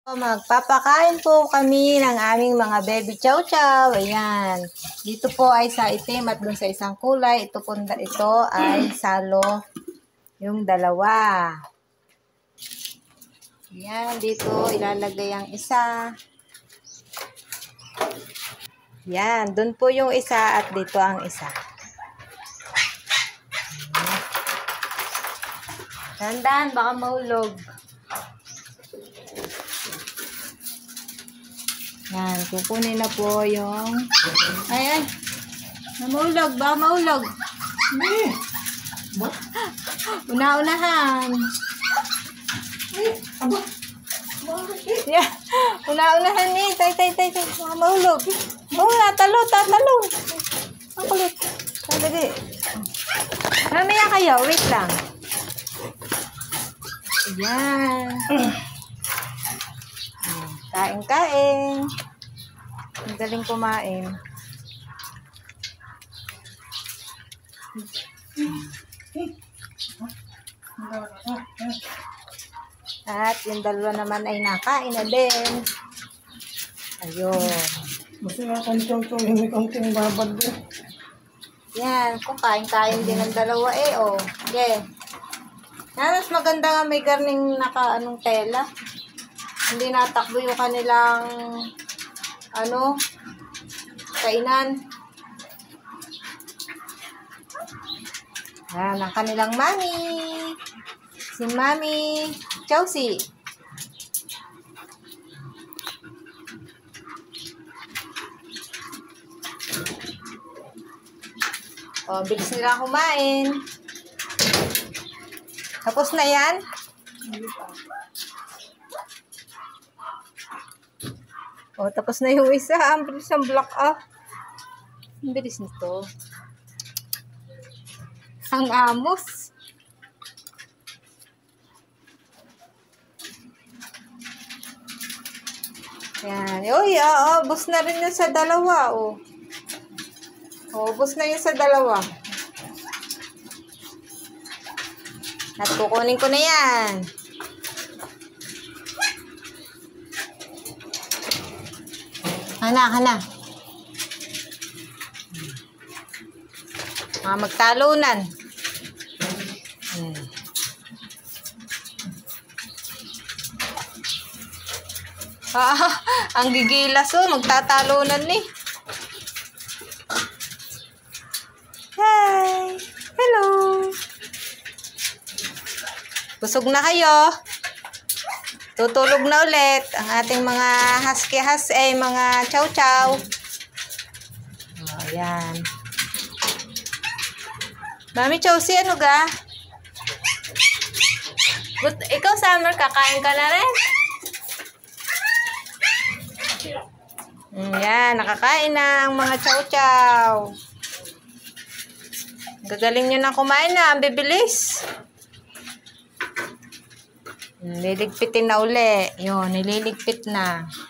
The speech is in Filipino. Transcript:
Magpapakain po kami ng aming mga baby chow chow. Ayan. Dito po ay sa itim at dun sa isang kulay. Ito ay salo yung dalawa. Ayan. Dito ilalagay ang isa. Ayan. Dun po yung isa at dito ang isa. Tandaan, baka mahulog. Yan, kukunin na po yung... Ay, namulog, baka mahulog. Una-unahan. Yeah, una-unahan ni. Tay. Baka mahulog. Oh, tatalo. Ang kulit. Talagi. Mamaya kayo, wait lang. Ayan. Kain. Ang galing kumain. At yung dalawa naman ay nakain na din. Ayun. Basta nga kantong yung may konting babad din. Yan. Kung kain din ang dalawa oh. Okay. Mas maganda nga may garning naka-anong tela. Hindi natakbo yung kanilang kainan. Yan, ang kanilang mami. Si Mami Chelsea. Oh, bilis nila kumain. Tapos na yan? Oh, tapos na yung isa. Ang bilis ng block off. Ang bilis nito. Ang amos. Yan. Uy, ubos na rin yun sa dalawa, oh. Ubos na yun sa dalawa. At kukunin ko na yan. Hana. Magtalunan. Ang gigilas magtatalunan ni. Hi! Hello! Busog na kayo. Tutulog na ulit ang ating mga mga chow chow. Oh, yan. Mami Chelsea, ano ga? Ikaw, Summer, kakain ka na rin? Yan, nakakain na ang mga chow chow. Gagaling nyo na kumain na, ang bibilis. Liligpitin na uli. Yun, nililigpit na.